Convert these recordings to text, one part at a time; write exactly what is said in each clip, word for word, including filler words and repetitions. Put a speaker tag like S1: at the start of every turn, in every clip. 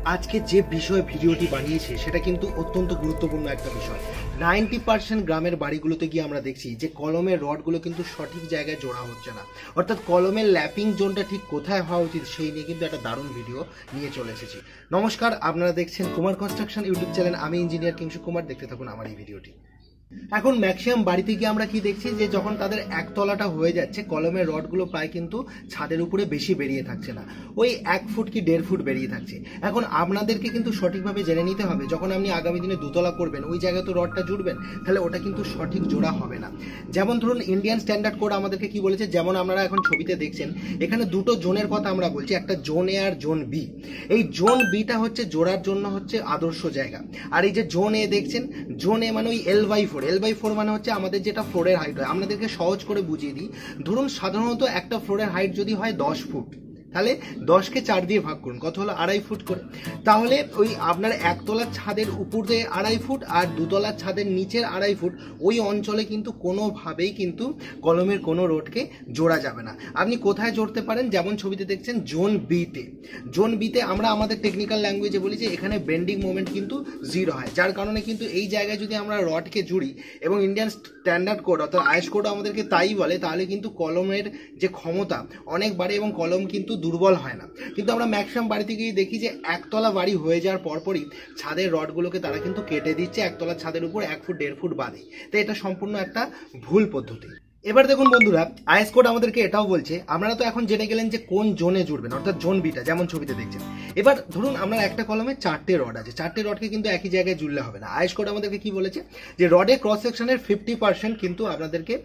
S1: আজকে যে বিষয়ে ভিডিওটি বানিয়েছে সেটা কিন্তু অত্যন্ত গুরুত্বপূর্ণ একটা বিষয়। নাইনটি পার্সেন্ট গ্রামের বাড়িগুলোতে গিয়ে আমরা দেখছি যে কলমের রডগুলো কিন্তু সঠিক জায়গায় জোড়া হচ্ছে না, অর্থাৎ কলমের ল্যাপিং জোনটা ঠিক কোথায় হওয়া উচিত সেই নিয়ে কিন্তু একটা দারুণ ভিডিও নিয়ে চলে এসেছি। নমস্কার, আপনারা দেখছেন কুমার কনস্ট্রাকশন ইউটিউব চ্যানেল। আমি ইঞ্জিনিয়ার কিংশু কুমার, দেখতে থাকুন আমার এই ভিডিওটি। এখন ম্যাক্সিমাম বাড়িতে গিয়ে আমরা কি দেখছি যে যখন তাদের একতলাটা হয়ে যাচ্ছে, কলমের রডগুলো প্রায় কিন্তু ছাদের উপরে বেশি বেরিয়ে থাকছে না, ওই এক ফুট কি দেড় ফুট বেরিয়ে থাকছে। এখন আপনাদেরকে কিন্তু সঠিকভাবে জেনে নিতে হবে, যখন আপনি আগামী দিনে দুতলা করবেন ওই জায়গায় তো রডটা জুড়বেন, তাহলে ওটা কিন্তু সঠিক জোড়া হবে না। যেমন ধরুন ইন্ডিয়ান স্ট্যান্ডার্ড কোড আমাদেরকে কি বলেছে, যেমন আপনারা এখন ছবিতে দেখছেন এখানে দুটো জোনের কথা আমরা বলছি, একটা জোন এ আর জোন বি। এই জোন বিটা হচ্ছে জোড়ার জন্য হচ্ছে আদর্শ জায়গা, আর এই যে জোন এ দেখছেন, জোন এ মানে ওই L by four L by four মানে হচ্ছে আমাদের যেটা ফ্লোরের হাইট হয়। আপনাদেরকে সহজ করে বুঝিয়ে দিই, ধরুন সাধারণত একটা ফ্লোরের হাইট যদি হয় দশ ফুট, তাহলে দশকে চার দিয়ে ভাগ করুন, কত হলো আড়াই ফুট করে। তাহলে ওই আপনার একতলার ছাদের উপরে আড়াই ফুট আর দুতলার ছাদের নিচের আড়াই ফুট, ওই অঞ্চলে কিন্তু কোনোভাবেই কিন্তু কলমের কোনো রোডকে জোড়া যাবে না। আপনি কোথায় জোড়তে পারেন, যেমন ছবিতে দেখছেন জোন বিতে। জোন বিতে আমরা আমাদের টেকনিক্যাল ল্যাঙ্গুয়েজে বলি যে এখানে বেন্ডিং মোমেন্ট কিন্তু জিরো হয়, যার কারণে কিন্তু এই জায়গায় যদি আমরা রডকে জুড়ি এবং ইন্ডিয়ান স্ট্যান্ডার্ড কোড অর্থাৎ আইএস কোড আমাদেরকে তাই বলে, তাহলে কিন্তু কলমের যে ক্ষমতা অনেক বাড়ে এবং কলম কিন্তু দুর্বল হয় না। কিন্তু আমরা ম্যাক্সিমাম বাড়িতে গিয়ে দেখি যে একতলা বাড়ি হয়ে যাওয়ার পরপরই ছাদের রডগুলোকে তারা কিন্তু কেটে দিচ্ছে একতলা ছাদের উপর এক ফুট দেড় ফুট বাদে। তো এটা সম্পূর্ণ একটা ভুল পদ্ধতি। এবার দেখুন বন্ধুরা, আইএস কোড আমাদেরকে এটাও বলছে, আপনারা তো এখন জেনে গেলেন যে কোন জোনে জুড়বেন, অর্থাৎ জোন বিটা, যেমন ছবিতে দেখছেন। এবার ধরুন আপনার একটা কলমে চারটে রড আছে, চারটে রডকে কিন্তু একই জায়গায় জুড়লে হবে না। আইএস কোড আমাদেরকে কি বলেছে যে রডের ক্রস সেকশনের ফিফটি পার্সেন্ট কিন্তু আপনাদেরকে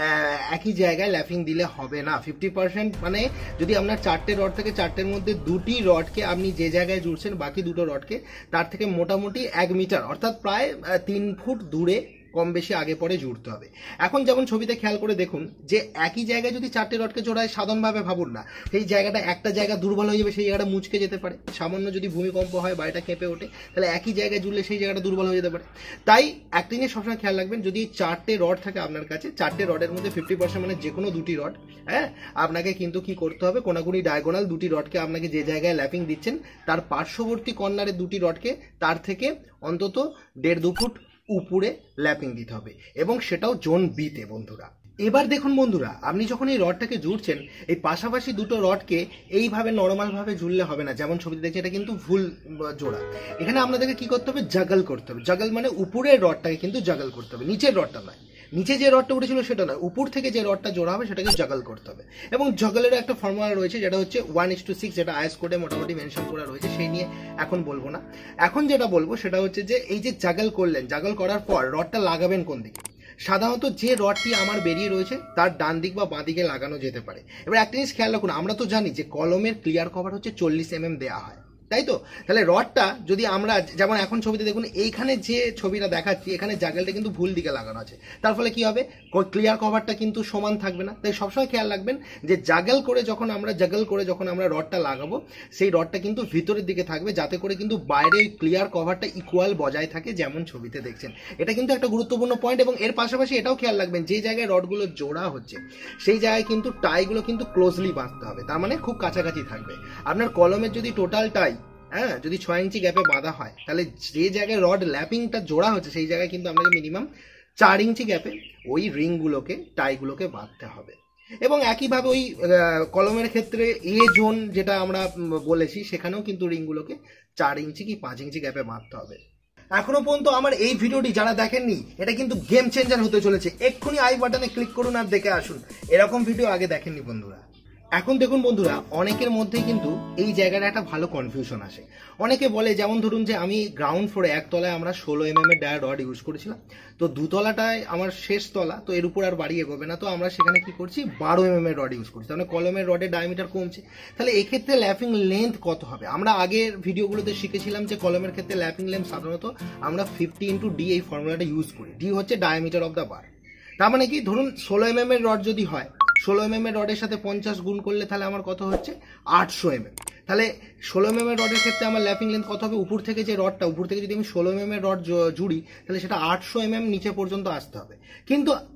S1: একই জায়গায় ল্যাপিং দিলে হবে না। ফিফটি পার্সেন্ট মানে যদি আপনার চারটে রড থেকে চারটের মধ্যে দুটি রডকে আপনি যে জায়গায় জুড়ছেন, বাকি দুটো রডকে তার থেকে মোটামুটি এক মিটার অর্থাৎ প্রায় তিন ফুট দূরে কম বেশি আগে পরে জুড়তে হবে। এখন যেমন ছবিতে খেয়াল করে দেখুন যে একই জায়গায় যদি চারটে রডকে জোড়ায়, সাধারণভাবে ভাবুন না সেই জায়গাটা একটা জায়গা দুর্বল হয়ে যাবে, সেই জায়গাটা মুচকে যেতে পারে। সামান্য যদি ভূমিকম্প হয়, বাড়িটা কেঁপে ওঠে, তাহলে একই জায়গায় জুড়লে সেই জায়গাটা দুর্বল হয়ে যেতে পারে। তাই একটা জিনিস সবসময় খেয়াল রাখবেন, যদি চারটে রড থাকে আপনার কাছে, চারটে রডের মধ্যে ফিফটি পার্সেন্ট মানে যে কোনো দুটি রড, হ্যাঁ আপনাকে কিন্তু কি করতে হবে, কোনাকুনি ডায়াগোনাল দুটি রডকে আপনাকে যে জায়গায় ল্যাপিং দিচ্ছেন তার পার্শ্ববর্তী কর্নারের দুটি রডকে তার থেকে অন্তত দেড় দু ফুট উপরে ল্যাপিং দিতে হবে, এবং সেটাও জোন বিতে বন্ধুরা। এবার দেখুন বন্ধুরা, আপনি যখন এই রডটাকে জুড়ছেন, এই পাশাপাশি দুটো রডকে এইভাবে নর্মালভাবে জুড়লে হবে না, যেমন ছবিতে দেখছি এটা কিন্তু ভুল জোড়া। এখানে আপনাদেরকে কি করতে হবে, জাগল করতে হবে। জাগল মানে উপরের রডটাকে কিন্তু জাগল করতে হবে, নিচের রডটা নয়। নিচে যে রডটা উঠেছিল সেটা নয়, উপর থেকে যে রডটা জোড়া হবে সেটাকে জাগল করতে হবে। এবং জগলের একটা ফর্মুলা রয়েছে যেটা হচ্ছে ওয়ান ইস টু সিক্স, যেটা আইএস কোডে মোটামুটি মেনশন করা রয়েছে, সেই নিয়ে এখন বলবো না। এখন যেটা বলবো সেটা হচ্ছে যে এই যে জাগল করলেন, জাগল করার পর রডটা লাগাবেন কোন দিকে। সাধারণত যে রডটি আমার বেরিয়ে রয়েছে তার ডান দিক বা বাঁ দিকে লাগানো যেতে পারে। এবার একটা জিনিস খেয়াল রাখুন, আমরা তো জানি যে কলমের ক্লিয়ার কভার হচ্ছে চল্লিশ এম এম দেওয়া হয়, তাই তো? তাহলে রডটা যদি আমরা যেমন এখন ছবিতে দেখুন, এইখানে যে ছবিটা দেখাচ্ছি এখানে জাগলটা কিন্তু ভুল দিকে লাগানো আছে, তার ফলে কি হবে, ক্লিয়ার কভারটা কিন্তু সমান থাকবে না। তাই সবসময় খেয়াল রাখবেন যে জাগল করে যখন আমরা জাগল করে যখন আমরা রডটা লাগাবো, সেই রডটা কিন্তু ভিতরের দিকে থাকবে, যাতে করে কিন্তু বাইরে ক্লিয়ার কভারটা ইকুয়াল বজায় থাকে, যেমন ছবিতে দেখছেন। এটা কিন্তু একটা গুরুত্বপূর্ণ পয়েন্ট। এবং এর পাশাপাশি এটাও খেয়াল রাখবেন, যে জায়গায় রডগুলো জোড়া হচ্ছে সেই জায়গায় কিন্তু টাইগুলো কিন্তু ক্লোজলি বাঁধতে হবে, তার মানে খুব কাছাকাছি থাকবে। আপনার কলমের যদি টোটাল টাই হ্যাঁ যদি ছয় ইঞ্চি গ্যাপে বাঁধা হয়, তাহলে যে জায়গায় রড ল্যাপিংটা জোড়া হচ্ছে সেই জায়গায় কিন্তু আপনাকে মিনিমাম চার ইঞ্চি গ্যাপে ওই রিংগুলোকে টাইগুলোকে বাঁধতে হবে। এবং একইভাবে ওই কলমের ক্ষেত্রে এ জোন যেটা আমরা বলেছি, সেখানেও কিন্তু রিংগুলোকে চার ইঞ্চি কি পাঁচ ইঞ্চি গ্যাপে বাঁধতে হবে। এখনো পর্যন্ত আমার এই ভিডিওটি যারা দেখেননি, এটা কিন্তু গেম চেঞ্জার হতে চলেছে। এক্ষুনি আই বাটনে ক্লিক করুন আর দেখে আসুন, এরকম ভিডিও আগে দেখেননি বন্ধুরা। এখন দেখুন বন্ধুরা, অনেকের মধ্যেই কিন্তু এই জায়গাটা একটা ভালো কনফিউশন আসে। অনেকে বলে, যেমন ধরুন যে আমি গ্রাউন্ড ফ্লোরে একতলায় আমরা ষোলো এম এম এর ডায়া রড ইউজ করেছিলাম, তো দুতলাটায় আমার শেষ তলা, তো এর উপর আর বাড়ি এগোবে না, তো আমরা সেখানে কি করছি, বারো এম এম এর রড ইউজ করছি, তাহলে কলমের রডের ডায়ামিটার কমছে। তাহলে এক্ষেত্রে ল্যাপিং লেন্থ কত হবে? আমরা আগের ভিডিওগুলোতে শিখেছিলাম যে কলমের ক্ষেত্রে ল্যাপিং লেন্থ সাধারণত আমরা ফিফটি ইন্টু ডি এই ফর্মুলাটা ইউজ করি। ডি হচ্ছে ডায়ামিটার অফ দ্য বার। তার মানে কি, ধরুন ষোলো এম এম এর রড যদি হয়, ষোলো এম এম এর রডের সাথে পঞ্চাশ গুণ করলে তাহলে আমার কত হচ্ছে, আটশো এম এম। তাহলে ষোলো এম এম এর রডের ক্ষেত্রে আমার ল্যাপিং লেন্থ কত হবে, উপর থেকে যে রডটা, উপর থেকে যদি আমি ষোলো এম এম এর রড জুড়ি, তাহলে সেটা আটশো এম এম নিচে পর্যন্ত আসতে হবে। কিন্তু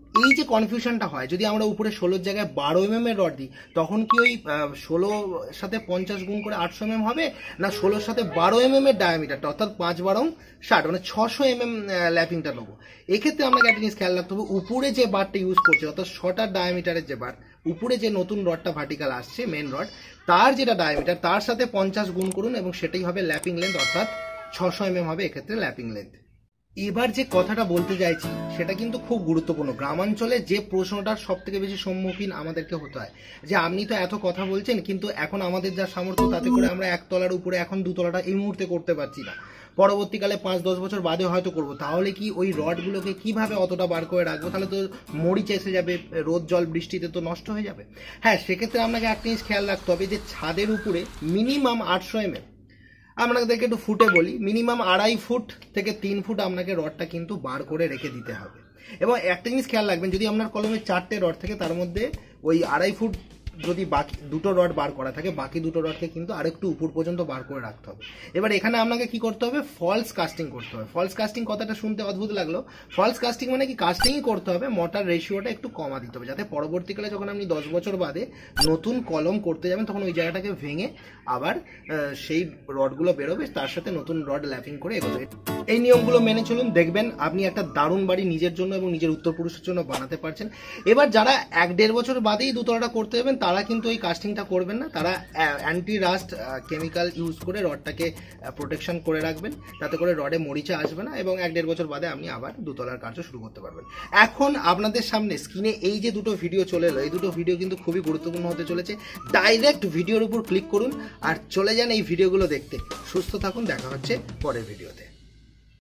S1: এই যে কনফিউশনটা হয়, যদি আমরা উপরে ষোলোর জায়গায় বারো এম এম এর রড দিই, তখন কি ওই ষোলোর সাথে পঞ্চাশ গুণ করে আটশো এম এম হবে, না ষোলোর সাথে বারো এম এম এর ডায়ামিটারটা অর্থাৎ পাঁচ বারো ষাট মানে ছশো এম এম ল্যাপিংটা নেবো। এক্ষেত্রে আপনাকে একটা জিনিস খেয়াল রাখতে হবে, উপরে যে বারটা ইউজ করছে অর্থাৎ শটার ডায়ামিটারের যে বার, উপরে যে নতুন রডটা ভার্টিক্যাল আসছে মেন রড, তার যেটা ডায়ামিটার তার সাথে পঞ্চাশ গুণ করুন এবং সেটাই হবে ল্যাপিং লেন্থ, অর্থাৎ ছশো এম এম হবে এক্ষেত্রে ল্যাপিং লেন্থ। এবার যে কথাটা বলতে চাইছি সেটা কিন্তু খুব গুরুত্বপূর্ণ। গ্রামাঞ্চলে যে প্রশ্নটার সব থেকে বেশি সম্মুখীন আমাদেরকে হতে হয় যে আপনি তো এত কথা বলছেন কিন্তু এখন আমাদের যা সামর্থ্য তাতে করে আমরা একতলার উপরে এখন দুতলাটা এই মুহূর্তে করতে পারছি না, পরবর্তীকালে পাঁচ দশ বছর বাদে হয়তো করবো, তাহলে কি ওই রডগুলোকে কিভাবে অতটা বার করে রাখবো, তাহলে তো মরিচ এসে যাবে, রোদ জল বৃষ্টিতে তো নষ্ট হয়ে যাবে। হ্যাঁ, সেক্ষেত্রে আপনাকে একটা জিনিস খেয়াল রাখতে হবে যে ছাদের উপরে মিনিমাম আটশো এম এম, আপনাদেরকে একটু ফুটে বলি, মিনিমাম আড়াই ফুট থেকে তিন ফুট আপনাকে রডটা কিন্তু বার করে রেখে দিতে হবে। এবং একটা জিনিস খেয়াল রাখবেন, যদি আপনার কলমে চারটে রড থাকে তার মধ্যে ওই আড়াই ফুট যদি বাকি দুটো রড বার করা থাকে, বাকি দুটো রডকে কিন্তু আরেকটু উপর পর্যন্ত বার করে রাখতে হবে। এবার এখানে আপনাকে কি করতে হবে, ফলস কাস্টিং করতে হবে। ফলস কাস্টিং কথাটা শুনতে অদ্ভুত লাগলো, ফলস কাস্টিং মানে কি, কাস্টিংই করতে হবে, মোটার রেশিওটা একটু কমা দিতে হবে, যাতে পরবর্তীকালে যখন আপনি দশ বছর বাদে নতুন কলম করতে যাবেন তখন ওই জায়গাটাকে ভেঙে আবার সেই রডগুলো বেরোবে, তার সাথে নতুন রড ল্যাপিং করে এগোবে। এই নিয়মগুলো মেনে চলুন, দেখবেন আপনি একটা দারুণ বাড়ি নিজের জন্য এবং নিজের উত্তরপুরুষের জন্য বানাতে পারছেন। এবার যারা এক দেড় বছর বাদেই দুতলাটা করতে যাবেন তারা কিন্তু এই কাস্টিংটা করবেন না, তারা অ্যান্টি রাস্ট কেমিক্যাল ইউজ করে রডটাকে প্রোটেকশন করে রাখবেন, তাতে করে রডে মরিচা আসবে না এবং এক দেড় বছর বাদে আপনি আবার দুতলার কার্য শুরু করতে পারবেন। এখন আপনাদের সামনে স্ক্রিনে এই যে দুটো ভিডিও চলে এলো, এই দুটো ভিডিও কিন্তু খুবই গুরুত্বপূর্ণ হতে চলেছে। ডাইরেক্ট ভিডিওর উপর ক্লিক করুন আর চলে যান এই ভিডিওগুলো দেখতে। সুস্থ থাকুন, দেখা হচ্ছে পরের ভিডিওতে।